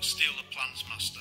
steal the plans, Master.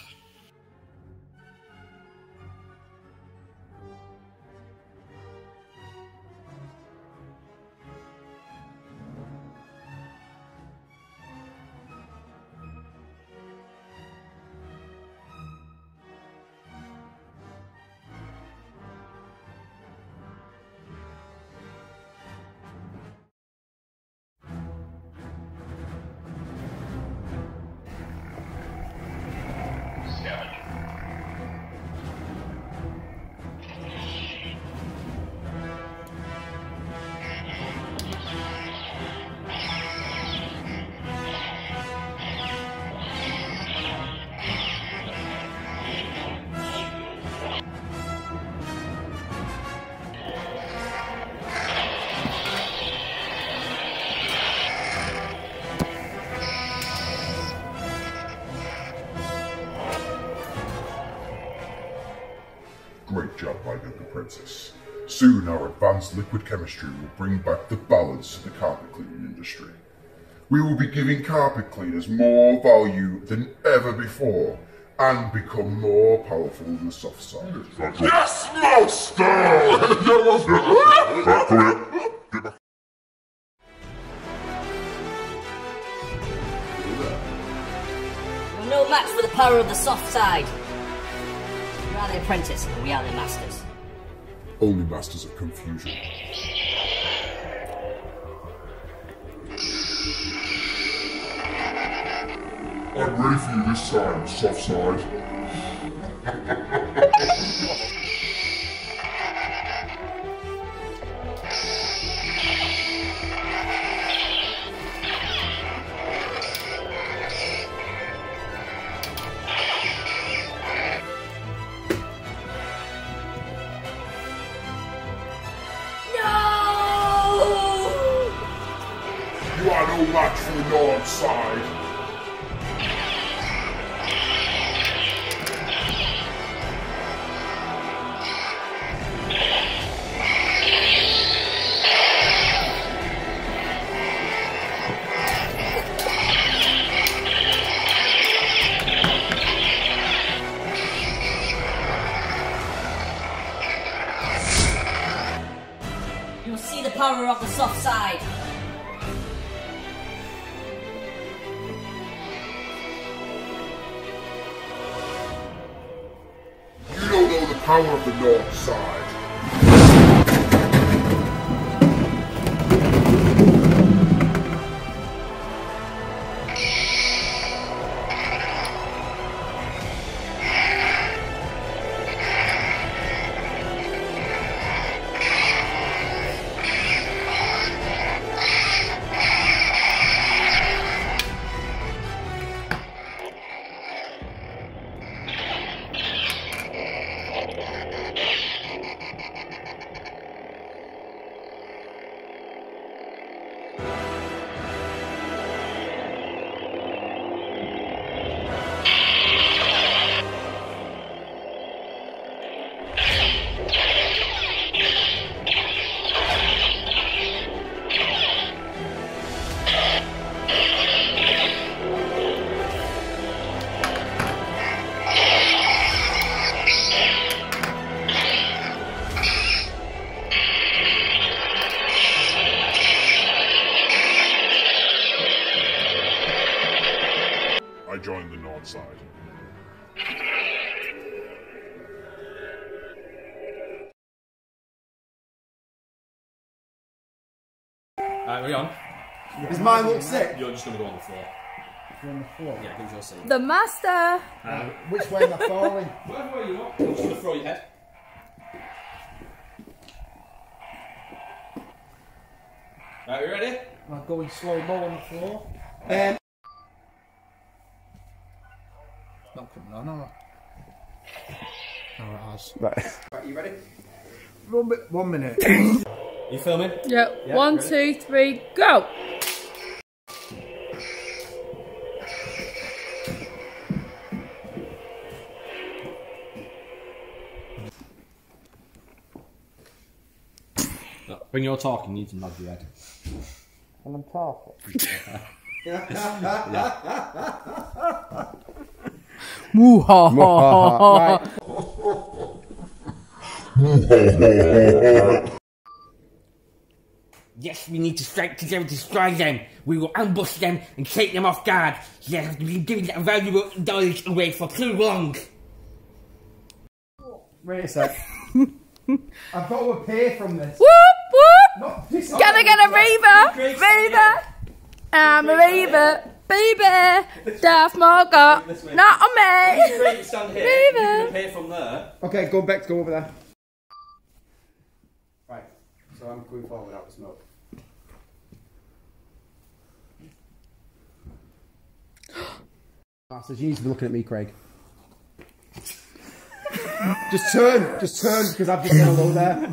Great job, my young apprentice. Soon our advanced liquid chemistry will bring back the balance to the carpet cleaning industry. We will be giving carpet cleaners more value than ever before and become more powerful than the soft side. Yes, Master! We're no match for the power of the soft side. You are the apprentice, and we are the masters. Only masters of confusion. I'm ready for you this time, soft side. You are no match for the North side. You'll see the power of the soft side. You don't know the power of the North side. I joined the North side. Alright, we on? Does mine look sick? You're just going to go on the floor. You're on the floor? Yeah, give us your seat. The master! Which way am I falling? Whatever way you want. I'm just going to throw your head. Right, you ready? Am I going slow-mo on the floor? Not coming on, am I? Oh, it has. Right, you ready? 1 minute. You filming? Yep. Yeah, 1, ready? 2, 3, go! Look, when you're talking, you need to nod your head. When I'm talking? Yeah. Right. Yes, we need to strike together to destroy them. We will ambush them and take them off guard. They have been giving that valuable knowledge away for too long. Wait a sec. I've got to appear from this. Whoop whoop! Not this. Gonna get a Reaver! Reaver! I'm a Reaver! Baby! Darth Maul got not on me! Stand here. Reaver. You can appear from there. Okay, go back. Go over there. Right. So I'm going forward out the smoke. So you need to be looking at me, Craig. Just turn, because I've just gone low there.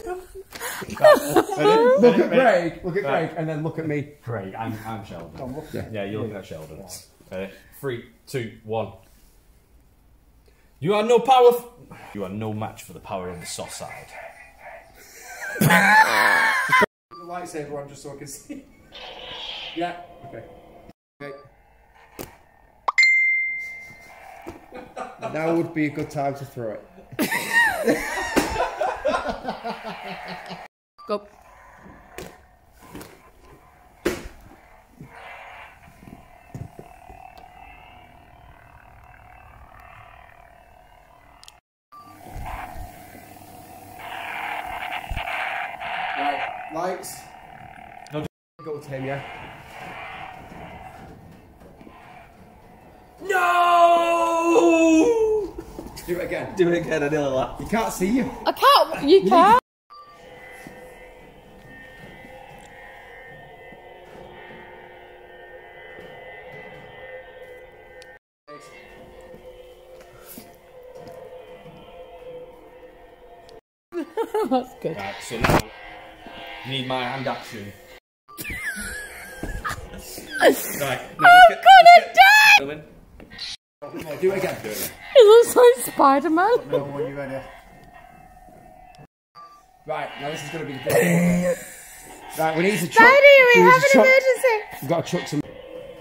Look at Craig, and then look at me. Craig, I'm Sheldon. Yeah, you're looking at Sheldon. Okay. 3, 2, 1. You are no power. You are no match for the power on the soft side. The lightsaber on just so I can see. Yeah. Okay. Okay. Now would be a good time to throw it. Go. Right, lights. No. Go to him, yeah. No! Do it again. Do it again. I nearly laughed. You can't see you. I can't. You can't. That's good. Right, so now you need my hand action. Right. I'm gonna die! Do it again. He looks like Spider-Man. No, when you're ready. Right, now this is going to be the big Right, we need to chuck. Daddy, we have an emergency. We've got to chuck some.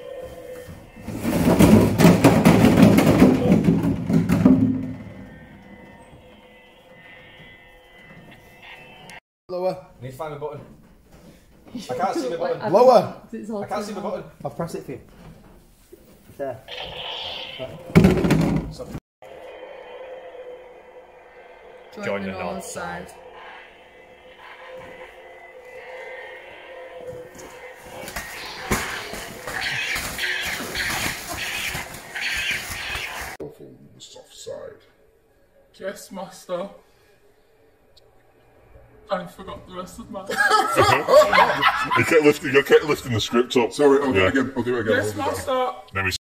Lower. I need to find the button. I can't see the button. Lower. I can't see the button. I'll press it for you. There. Join the north side. From the soft side. Yes, master. I forgot the rest of my. You kept lifting the script up. Sorry, I'll do it again. Yes, master. Let me